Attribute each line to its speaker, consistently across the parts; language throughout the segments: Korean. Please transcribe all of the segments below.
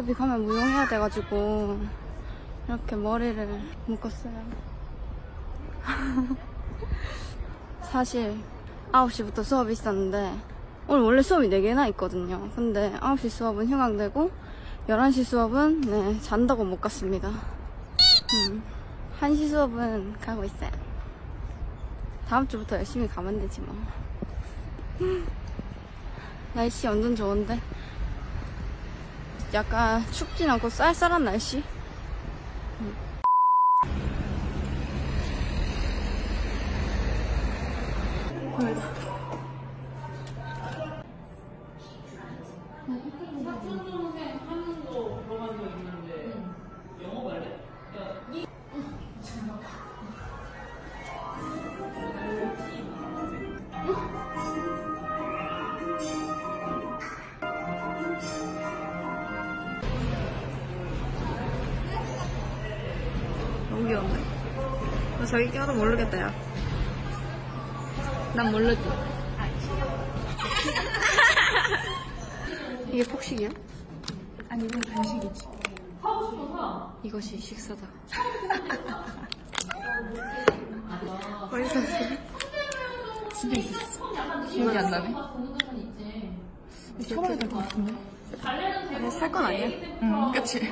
Speaker 1: 어차피 가면 무용해야 돼가지고 이렇게 머리를 묶었어요. 사실 9시부터 수업이 있었는데 오늘 원래 수업이 4개나 있거든요. 근데 9시 수업은 휴강되고 11시 수업은 네, 잔다고 못 갔습니다. 1시 수업은 가고 있어요. 다음 주부터 열심히 가면 되지 뭐. 날씨 완전 좋은데 약간 춥진 않고 쌀쌀한 날씨. 너무 귀엽네. 너 저기 껴도 모르겠다, 야. 난 모르지. 이게 폭식이야?
Speaker 2: 아니 이건 간식이지.
Speaker 1: 이것이 식사다. 어디서 샀어?
Speaker 2: 집에 있었어. 기억이 안 나네. 쳐봐야 될 것 같은데.
Speaker 1: 아니, 살 건 아니야?
Speaker 2: 응, 그치.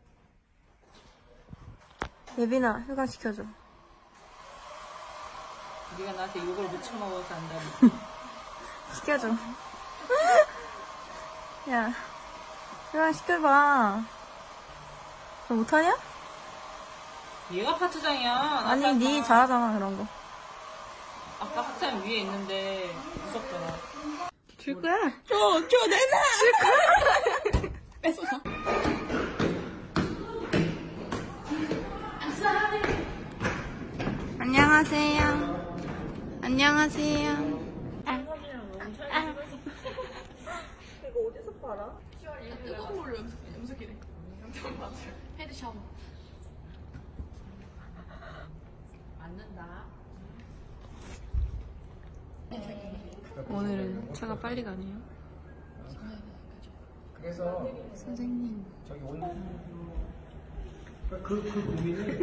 Speaker 1: 예빈아, 휴강 시켜줘.
Speaker 3: 네가 나한테 욕을 묻혀 먹어서 안다니.
Speaker 1: 시켜줘. 야, 휴강 시켜봐. 너 못하냐?
Speaker 3: 얘가 파트장이야.
Speaker 1: 아니,
Speaker 3: 아까
Speaker 1: 니 잘하잖아, 그런 거.
Speaker 3: 아까 학장 위에 있는데 무섭더라.
Speaker 1: 줄 거야?
Speaker 3: 줘, 내놔!
Speaker 2: 뺏어서.
Speaker 1: 안녕하세요. 안녕하세요.
Speaker 3: 이거 어디서 팔아?
Speaker 2: 뜨거운 물로 염색이래. 헤드 샤워.
Speaker 3: 맞는다.
Speaker 1: 오늘은 차가 빨리 가네요.
Speaker 4: 그래서
Speaker 1: 선생님.
Speaker 4: 저기 온 그 고민을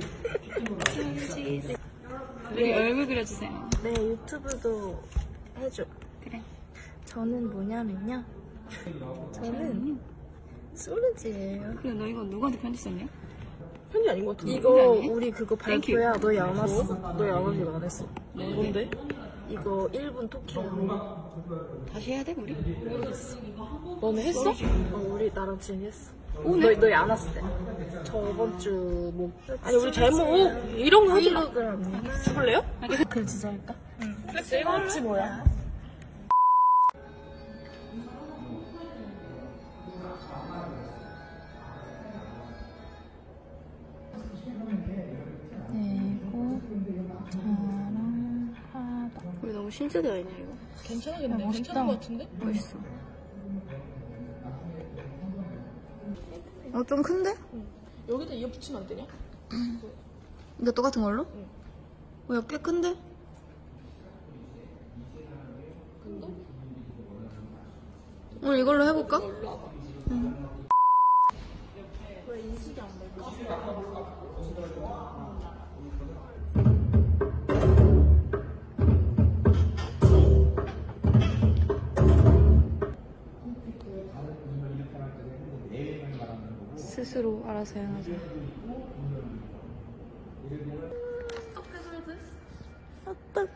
Speaker 1: 우리 얼굴 그려주세요.
Speaker 5: 네, 유튜브도 해줘.
Speaker 1: 그래.
Speaker 5: 저는 뭐냐면요. 저는 솔루지예요.
Speaker 1: 근데 너 이거 누구한테 편지 썼냐?
Speaker 2: 편지 아닌 것 같은데.
Speaker 5: 이거
Speaker 1: 아니에요?
Speaker 5: 우리 그거 발표야. 너희 안 왔어. 너희 안 오길 안 했어.
Speaker 2: 뭔데?
Speaker 5: 이거 1분 토킹.
Speaker 1: 다시 해야 돼, 우리?
Speaker 5: 너네 했어? 우리 나랑 지금 했어. 너희 안 왔을 때. 저번 주 뭐.
Speaker 2: 아니 우리 잘못 이런 거 하지 마.
Speaker 5: 프로그램.
Speaker 2: 해볼래요?
Speaker 5: 글 지정할까? 플렉스 뭐야?
Speaker 1: 우리 너무 실제되어 있냐, 이거?
Speaker 2: 괜찮아겠네. 괜찮은 것 같은데?
Speaker 1: 멋있어. 좀 큰데?
Speaker 2: 여기다 이어 붙이면 안 되냐?
Speaker 1: 이거 똑같은 걸로? 야, 꽤 큰데?
Speaker 2: 근데?
Speaker 1: 오늘 이걸로 해볼까?
Speaker 2: 일로 와봐. 왜 인식이 안 될까?
Speaker 1: 스스로 알아서 해야죠.
Speaker 5: 어떡해.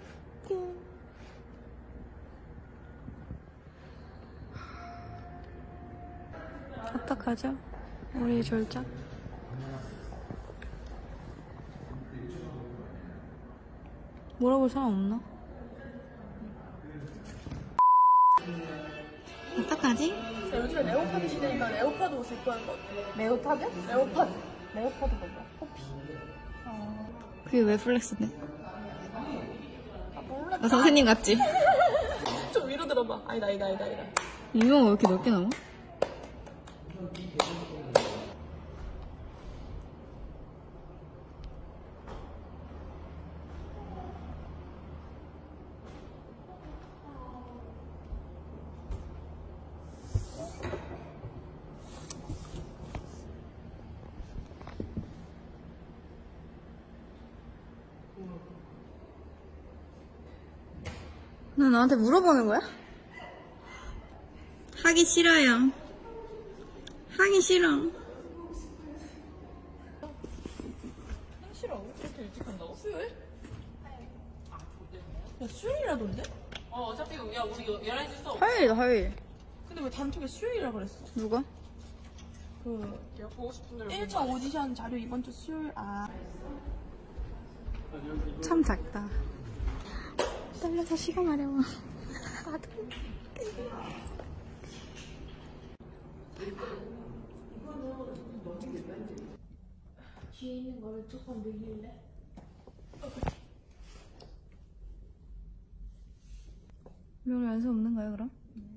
Speaker 1: 어떡하죠? 우리 졸작? 물어볼 사람 없나? 어떡하지?
Speaker 2: 야, 요즘에 레오파드 시대니까 레오파드 옷을 입고 하는 거 같아.
Speaker 5: 레오파드?
Speaker 2: 레오파드.
Speaker 5: 레오파드 뭐야? 커피.
Speaker 1: 그게 왜 플렉스인데?
Speaker 2: 아, 몰라.
Speaker 1: 나 선생님 같지?
Speaker 2: 좀 위로 들어봐. 아니다.
Speaker 1: 유명가 왜 이렇게 넓게 나와? 너 나한테 물어보는 거야? 하기 싫어요. 하기 싫어.
Speaker 3: 싫어. 그렇게 일찍 한다고? 수요일? 야, 수요일이라던데? 어차피, 야, 우리 11시 수업.
Speaker 1: 화요일이다, 화요일.
Speaker 3: 근데 왜 단톡에 수요일이라 그랬어?
Speaker 1: 누가?
Speaker 3: 내가 보고 싶은 대로. 1차 오디션 자료 이번 주 수요일,
Speaker 1: 참 작다. 떨려서 시간 마려워.
Speaker 5: 뒤에 있는 거를 조금 늘릴래?
Speaker 1: 오늘 연습 없는가요, 그럼?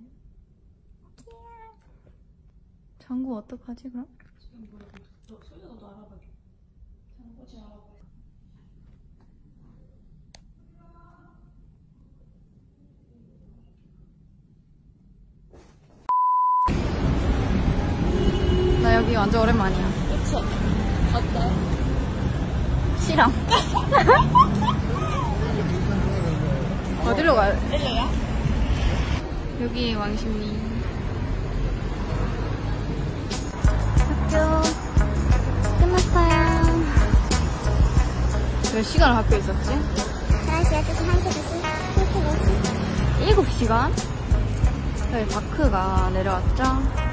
Speaker 1: 장구 어떡하지, 그럼?
Speaker 3: 소희가 너도 알아봐. 장고지 알아봐.
Speaker 1: 나 여기 완전 오랜만이야.
Speaker 5: 그쵸? 갔다.
Speaker 1: 싫어. 어디로 가요?
Speaker 3: 일로야?
Speaker 1: 여기 왕십리. 학교 끝났어요. 몇 시간을 학교에 있었지?
Speaker 4: 11시, 12시, 1시, 2시, 3시, 4시.
Speaker 1: 7시간? 저희 바크가 내려왔죠?